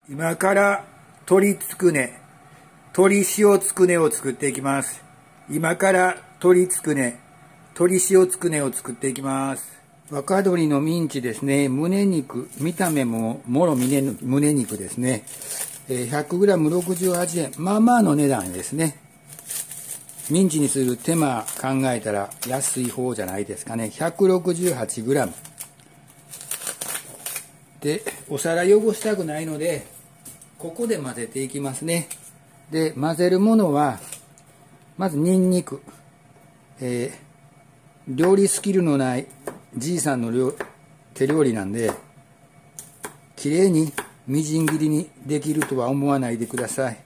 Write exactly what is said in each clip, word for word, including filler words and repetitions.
今から鶏つくね、鶏塩つくねを作っていきます。今から鶏つくね、鶏塩つくねを作っていきます。若鶏のミンチですね、胸肉、見た目ももろ胸胸肉ですね。ひゃくグラムろくじゅうはちえん、まあまあの値段ですね。ミンチにする手間考えたら安い方じゃないですかね。ひゃくろくじゅうはちグラム。で、お皿汚したくないので、ここで混ぜていきますね。で、混ぜるものは、まずニンニク。えー、料理スキルのないじいさんの料手料理なんで、きれいにみじん切りにできるとは思わないでください。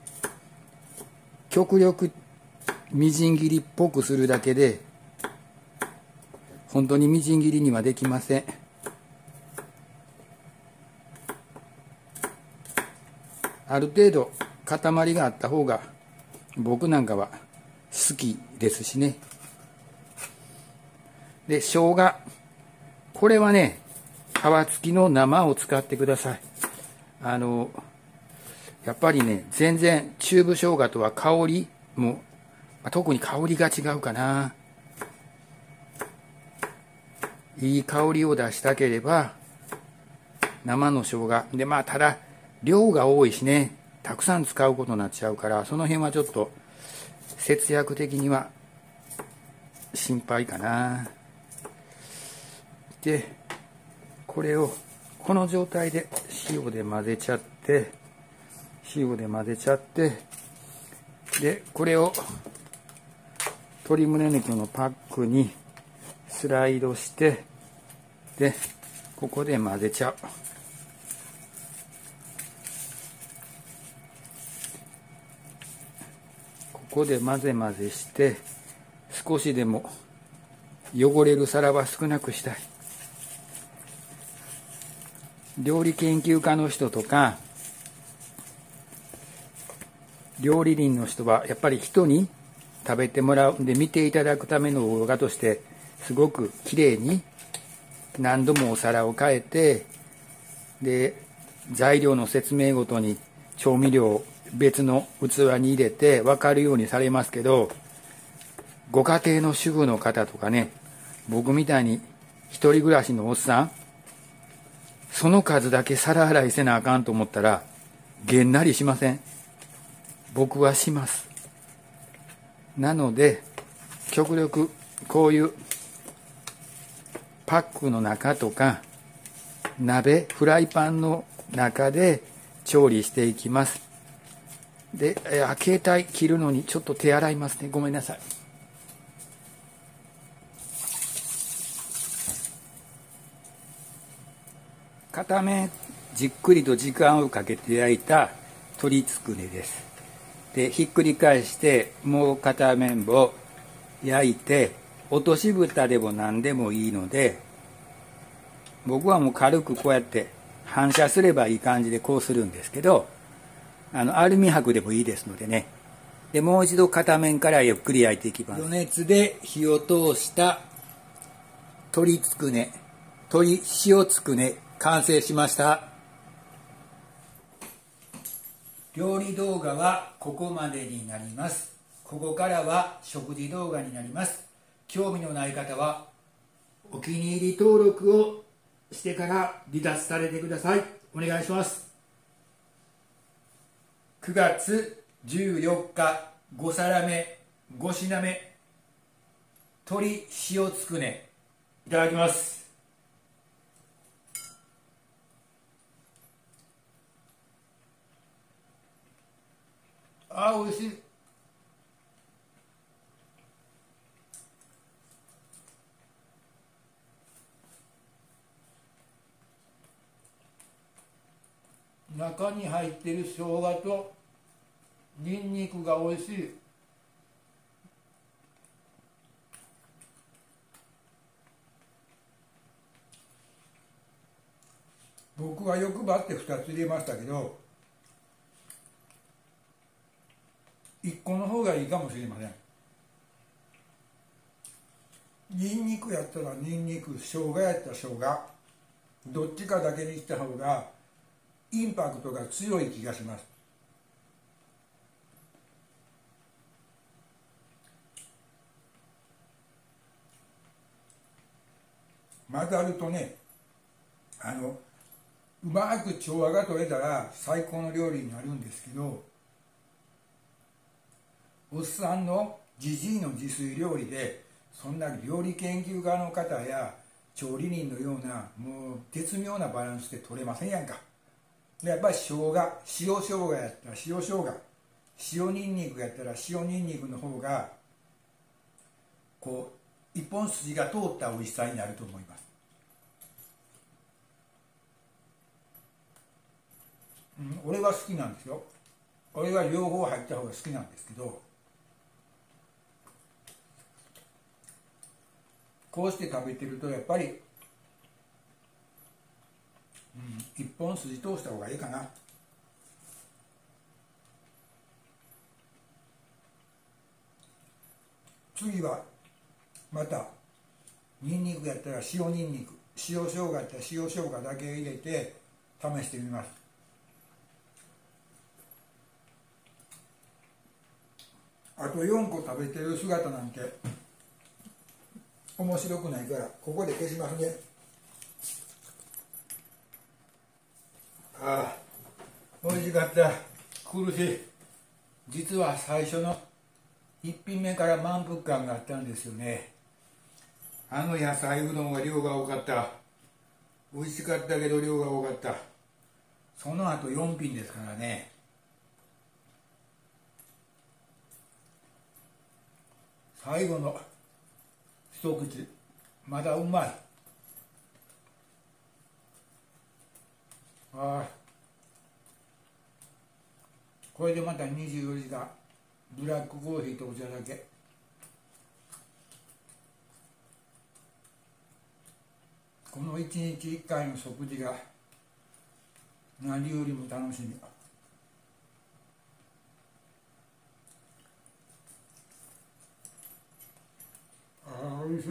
極力みじん切りっぽくするだけで、本当にみじん切りにはできません。ある程度塊があった方が僕なんかは好きですしね。で、生姜。これはね、皮付きの生を使ってください。あの、やっぱりね、全然チューブ生姜とは香りも、特に香りが違うかな。いい香りを出したければ、生の生姜。で、まあ、ただ、量が多いしね、たくさん使うことになっちゃうから、その辺はちょっと節約的には心配かな。で、これをこの状態で塩で混ぜちゃって、塩で混ぜちゃって、で、これを鶏胸肉のパックにスライドして、で、ここで混ぜちゃう。ここで混ぜ混ぜして、少しでも汚れる皿は少なくしたい。料理研究家の人とか、料理人の人はやっぱり人に食べてもらうんで、見ていただくための動画として、すごくきれいに何度もお皿を変えて、で、材料の説明ごとに調味料を別の器に入れて分かるようにされますけど、ご家庭の主婦の方とかね、僕みたいに一人暮らしのおっさん、その数だけ皿洗いせなあかんと思ったらげんなりしません？僕はします。なので極力こういうパックの中とか鍋、フライパンの中で調理していきます。で、携帯切るのにちょっと手洗いますね。ごめんなさい。片面じっくりと時間をかけて焼いた鶏つくねです。で、ひっくり返してもう片面を焼いて、落とし蓋でも何でもいいので、僕はもう軽くこうやって反射すればいい感じでこうするんですけど、あのアルミ箔でもいいですのでね。で、もう一度片面からゆっくり焼いていきます。余熱で火を通した鶏つくね、鶏塩つくね、完成しました。料理動画はここまでになります。ここからは食事動画になります。興味のない方はお気に入り登録をしてから離脱されてください。お願いします。くがつじゅうよっか、ご皿目、ご品目、鶏塩つくね、いただきます。あー、おいしい。中に入っている生姜とニンニクがおいしい。僕は欲張ってふたつ入れましたけど、いっこの方がいいかもしれません。ニンニクやったらニンニク、生姜やったら生姜、どっちかだけにした方がインパクトが強い気がします。混ざるとね、あのうまく調和が取れたら最高の料理になるんですけど、おっさんのじじいの自炊料理でそんな料理研究家の方や調理人のようなもう絶妙なバランスで取れませんやんか。でやっぱり生姜、塩生姜やったら塩生姜、塩にんにくやったら塩にんにくの方がこう一本筋が通った美味しさになると思います。うん、俺は好きなんですよ。俺は両方入った方が好きなんですけど、こうして食べてるとやっぱり、うん、一本筋通した方がいいかな。次はまたにんにくやったら塩にんにく、塩生姜やったら塩生姜だけ入れて試してみます。あとよんこ食べてる姿なんて面白くないからここで消しますね。ああ、美味しかった。苦しい。実は最初のいっぴんめから満腹感があったんですよね。あの野菜うどんは量が多かった。美味しかったけど量が多かった。その後よんぴんですからね。最後の一口まだうまい。ああ、これでまたにじゅうよじかんブラックコーヒーとお茶だけ。このいちにちいっかいの食事が何よりも楽しみ。ああ、おいしい。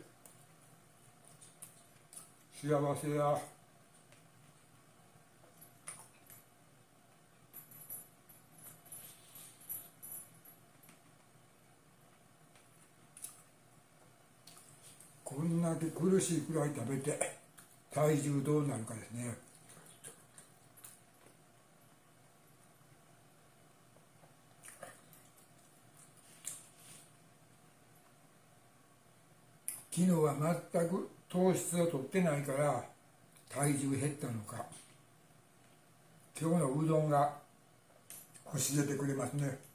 幸せや。こんだけ苦しいくらい食べて体重どうなるかですね。昨日は全く糖質を取ってないから体重減ったのか、今日のうどんが教えてくれますね。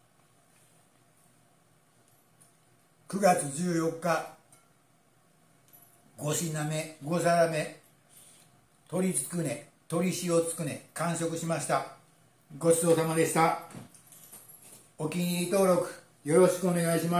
くがつじゅうよっか、ご品目、ご皿目、鶏つくね、鶏塩つくね、完食しました。ごちそうさまでした。お気に入り登録よろしくお願いします。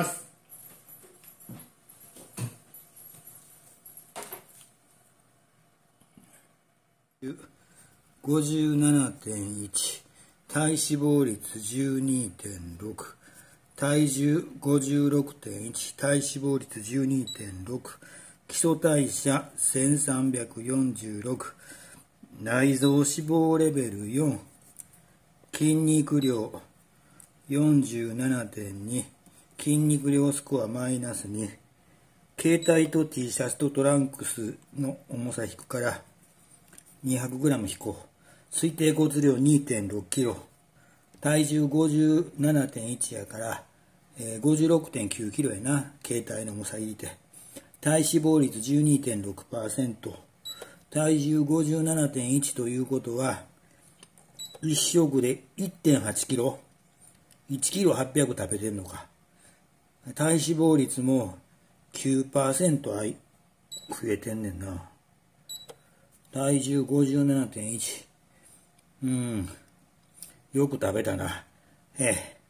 ごじゅうななてんいち、体脂肪率 じゅうにてんろく、体重 ごじゅうろくてんいち、体脂肪率 じゅうにてんろく、基礎代謝せんさんびゃくよんじゅうろく、内臓脂肪レベルよん、筋肉量 よんじゅうななてんに、筋肉量スコアマイナスに、携帯と T シャツとトランクスの重さ引くからにひゃくグラム 引こう。推定骨量 にてんろくキロ、体重 ごじゅうななてんいち やから、えー、ごじゅうろくてんきゅうキロやな。携帯の重さ入れて。体脂肪率 じゅうにてんろくパーセント、体重 ごじゅうななてんいち ということは、いっ食で いってんはちキロ、いちキロはっぴゃく食べてんのか。体脂肪率も きゅうパーセント 増えてんねんな。体重 ごじゅうななてんいち、うん、よく食べたな。ええ。